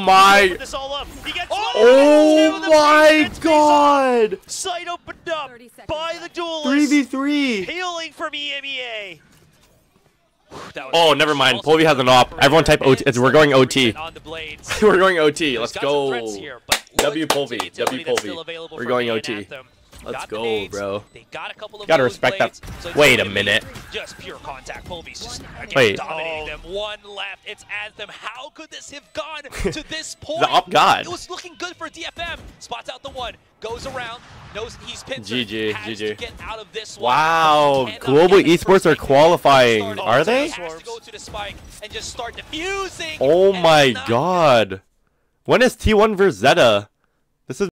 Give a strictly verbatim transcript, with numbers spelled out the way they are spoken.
my! Oh my God! Sight opened up by the duelist. three v three. Healing from E M E A. Oh, never mind. Polvi has an op. Everyone type O T. We're going O T. We're going O T. Let's go. W Polvi. W Polvi. We're going O T. Let's go, bro. Gotta respect that. Wait a minute. Just pure contact. Polvi's just Wait. dominating them. One left. It's Anthem. How could this have gone to this point? The op god. It was looking good for D F M. Spots out the one. Goes around. Knows he's pinned. G G. Has G G. to get out of this one. Wow. And Global again, esports are qualifying. first Are they? has to go to the spike and just start diffusing. Oh And my it's not God. When is T one versus Zeta?